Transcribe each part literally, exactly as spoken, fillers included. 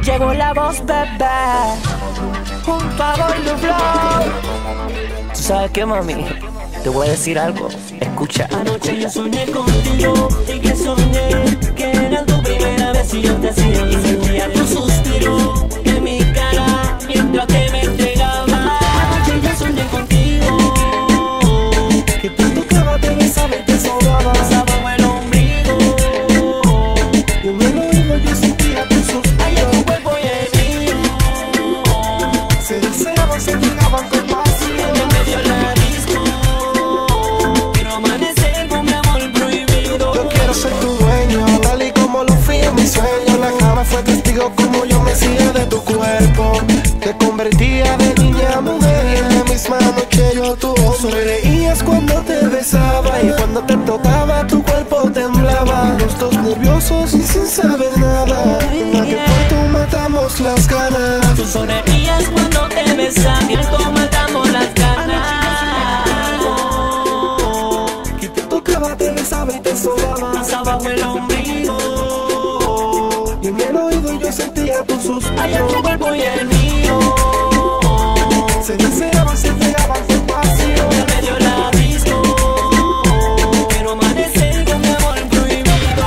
Llegó la voz, bebé, junto a Gordo Flow. ¿Tú sabes qué, mami? Te voy a decir algo, escucha. Anoche yo soñé contigo y que soñé que era tu primera vez y yo te hacía y sentía tu suspiro en mi cara mientras que me entregaba. Anoche yo soñé contigo, que te tocaba, te besaba y te sobaba, pasaba el ombligo. Y en el oído yo sentía tus suspiros, allá tu cuerpo y el mío se deseaban, se llegaban con pasión. En medio de la disco quiero amanecer con mi amor prohibido. Yo quiero ser tu dueño, tal y como lo fui en mi sueño. La cama fue testigo como yo me hacía de tu cuerpo. Te convertía de niña a mujer y en la misma noche yo tu hombre. Sonreías cuando te besaba y cuando te tocaba tu cuerpo temblaba. Los dos nerviosos y sin saber nada. En aquel punto matamos las ganas. Tú sonreías cuando te besaba y cuando matamos las ganas. Que te tocaba, te besaba y te sobaba, Pasaba por el ombligo y en el oído yo sentía tus suspiros. allá tu cuerpo y el mío Se deseaban, se entregaban con pasión. en medio de la disco quiero amanecer con mi amor prohibido.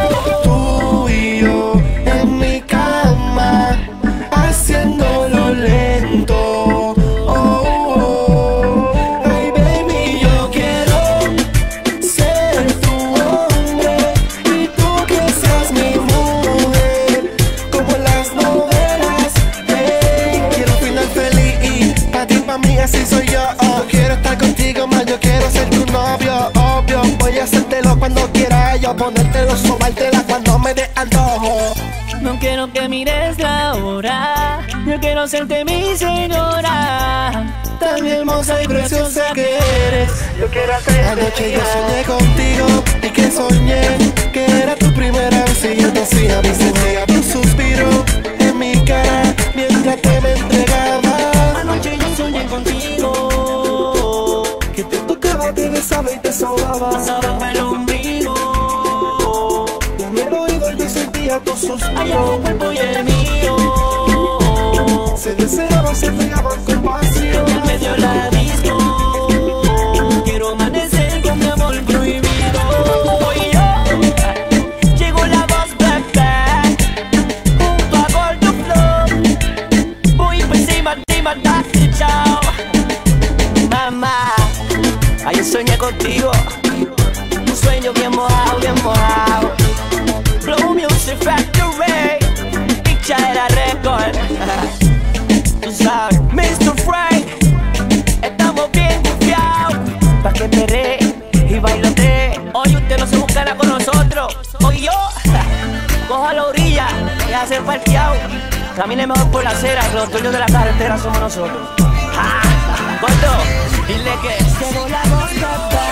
Tú y yo en mi cama haciéndolo lento. Oh, oh. Ay, baby, yo quiero ser tu hombre y tú que seas mi mujer, como en las novelas. Hey, quiero final feliz y pa' ti, pa' mí, así soy yo. Oh, quiero estar contigo más, yo quiero ser tu novio, obvio. Voy a hacértelo cuando quiera yo, ponértelo, sobártela cuando me dé antojo. No quiero que mires la hora, yo quiero serte mi señora. Tan hermosa y preciosa que eres. Yo quiero hacer Anoche yo soñé contigo y que soñé que era tu primera vez y yo te hacía mi sentía tu suspiro en mi cara mientras que me entregaba. Anoche yo soñé contigo, Que te tocaba, te besaba y te sobaba, pasaba por el ombligo y en el oído yo sentía tus allá tu suspiros. cuerpo y el mío Se deseaban, se entregaban con pasión. en medio de la disco quiero amanecer con mi amor prohibido. Voy yo, llegó la voz, bebé, junto a Gordo Flow. Voy por encima, encima, date, chao. mamá. Ayer soñé contigo, un sueño bien mojado, bien mojado. Flow Music Factory, Picha era récord. Tú sabes, mister Frank, estamos bien confiados pa' que perre y bailote. Hoy usted no se buscará con nosotros, hoy yo coja la orilla y hace parqueado. Camine mejor por la acera, que los dueños de la carretera somos nosotros. ¡Ja! Gordo, dile que llegó la voz, papá.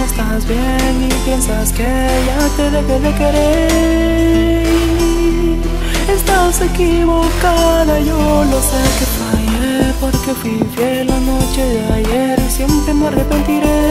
estás bien y piensas que ya te dejé de querer. Estás equivocada, yo lo sé que fallé, porque fui fiel la noche de ayer y siempre me arrepentiré.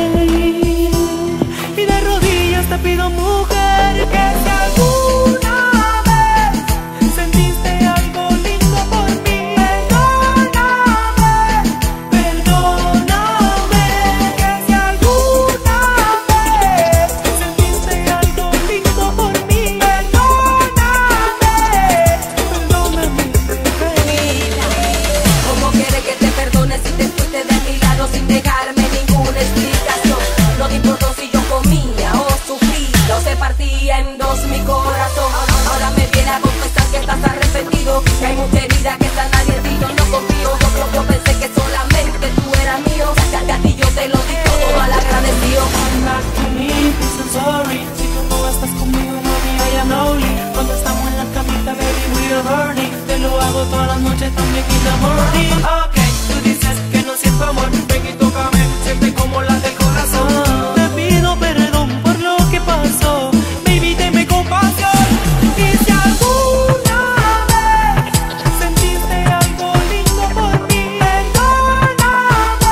Y de rodillas te pido, mujer, que si alguna vez sentiste algo lindo por mí, perdóname, perdóname. Que si alguna vez sentiste algo lindo por mí, perdóname, perdóname, bebé. ¿Cómo quieres que te perdone si te fuiste de mi lado sin dejarme ninguna explicación? No te importó si yo comía o sufría o se partía en dos mi corazón. Ahora me viene a confesar que estás arrepentido, que hay mucha herida que está nadie en ti, yo no confío. Yo, yo, yo pensé que solamente tú eras mío, que a ti yo te lo di todo mal agradecido. Come back to me, please, I'm sorry. Si tú no estás conmigo, mami, I am lonely. Cuando estamos en la camita, baby, we are burning. Te lo hago todas las noches, también in the morning. Ok, tú dices que no siento amor, ven y tócame, siente como late el corazón. Te pido perdón por lo que pasó, baby, tenme compasión. Y si alguna vez sentiste algo lindo por mí, perdóname,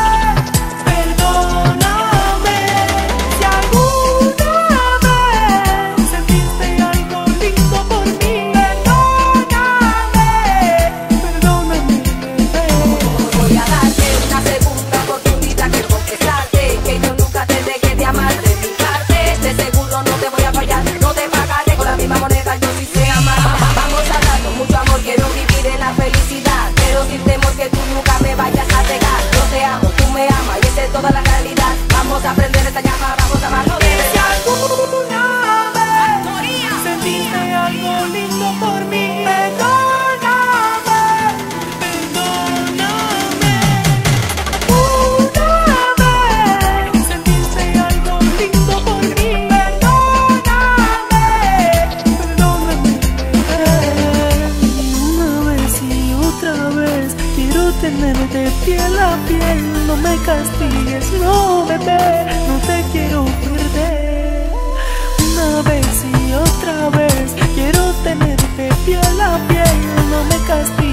perdóname. Si alguna vez sentiste algo lindo por mí, perdóname, perdóname, bebé. Voy a darte una segunda oportunidad que confesarte que yo nunca te dejé de amar de mi parte. De seguro no te voy a fallar, no te pagaré con la misma moneda, yo sí sé amar. Vamos a darnos mucho amor, quiero vivir en la felicidad, pero sin temor que tú nunca me vayas a dejar. Yo te amo, tú me amas y esa es toda la realidad. Vamos a aprender esta llama, vamos a amarlo de Si verdad. alguna vez sentiste algo lindo por mí, perdóname, perdóname. Una vez sentiste algo lindo por mí, perdóname, perdóname, bebé. Una vez y otra vez quiero tenerte piel a piel. No me castigues, no, bebé, no te quiero perder. Una vez y otra vez quiero tenerte piel a piel. No me castigues.